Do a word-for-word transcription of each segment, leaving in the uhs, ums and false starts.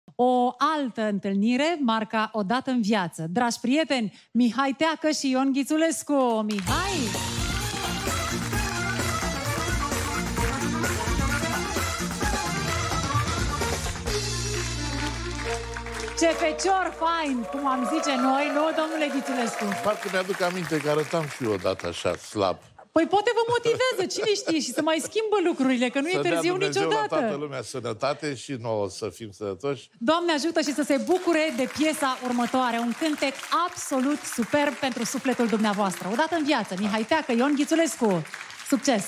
O altă întâlnire marca o dată în viață. Dragi prieteni, Mihai Teacă și Ion Ghițulescu. Mihai! Ce fecior fain, cum am zice noi, nu, domnule Ghițulescu? Parcă mi-aduc aminte că arătam și eu odată așa, slab. Păi poate vă motivează, cine știe, și să mai schimbă lucrurile, că nu să e târziu dea Dumnezeu niciodată. la toată lumea sănătate și nouă să fim sănătoși. Doamne ajută și să se bucure de piesa următoare, un cântec absolut superb pentru sufletul dumneavoastră. Odată în viață, Mihai Teacă, Ion Ghițulescu. Succes!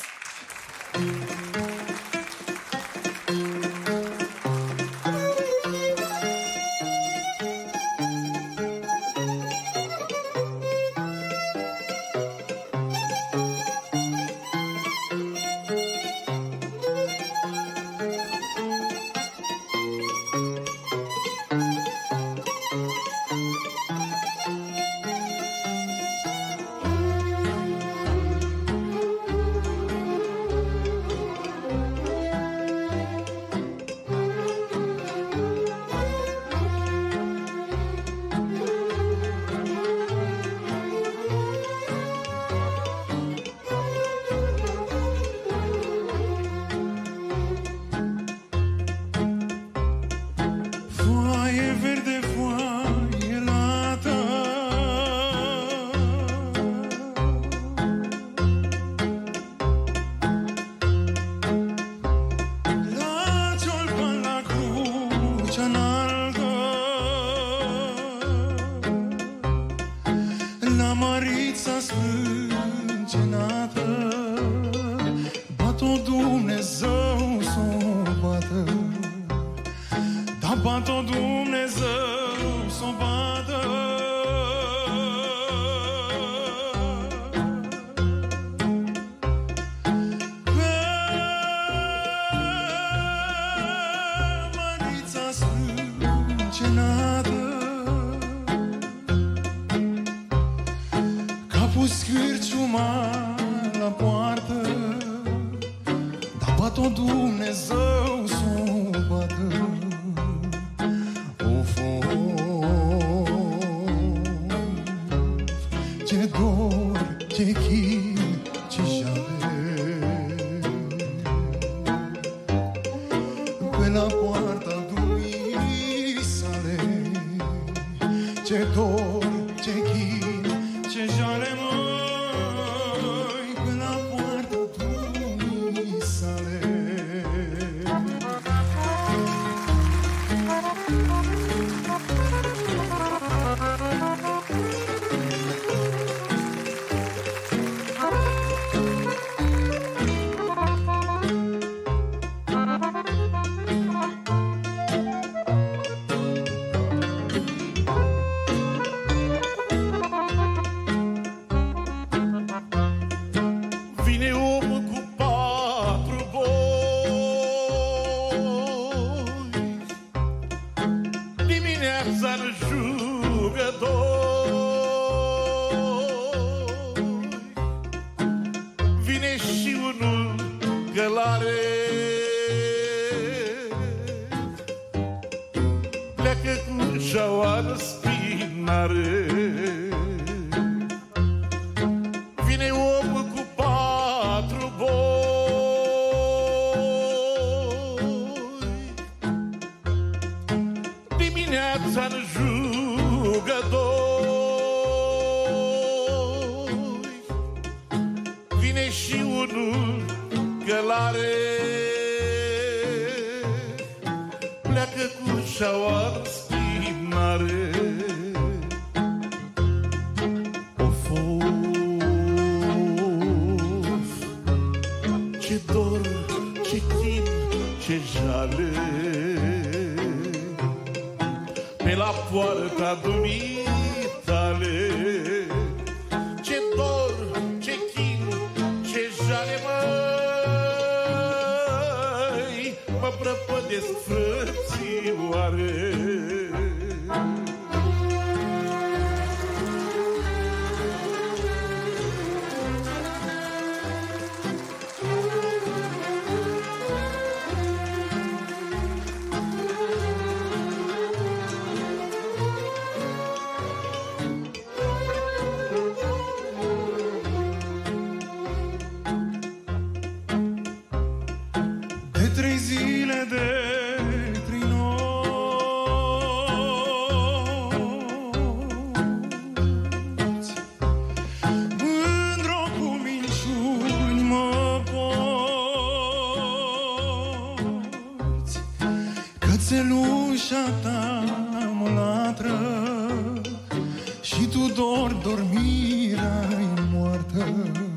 ușa ta mă latră și tu dor, dormirea-i moartă.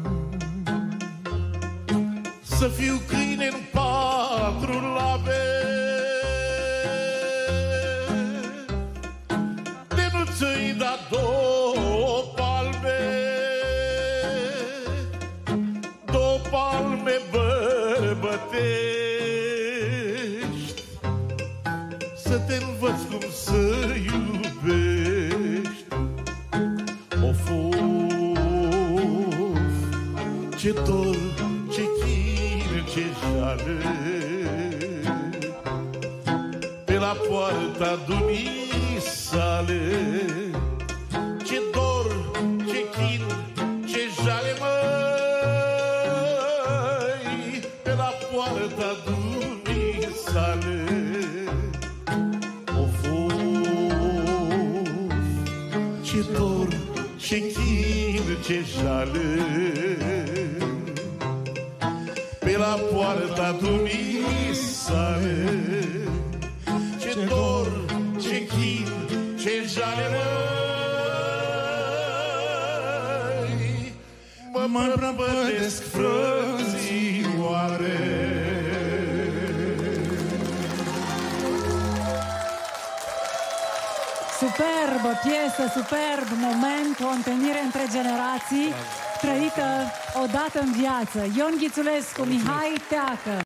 Să fiu câine în patru labe, de nu ți-i da două palme, două palme bărbătești, să te învăț cum să iubești. Of, of, ce dor, ce chin, ce jale, pe la poarta dumisale. Ce dor, ce chin, ce jale, măi, pe la poarta dumisale. Of, of, ce dor, ce chin, ce jale, pe la poarta dumisale. Ce dor, ce chin, ce jale, măi, mă mai prăpădesc frăzioare. Superbă piesă, superb moment, o întâlnire între generații trăită odată în viață. Ion Ghițulescu, Mihai Teacă.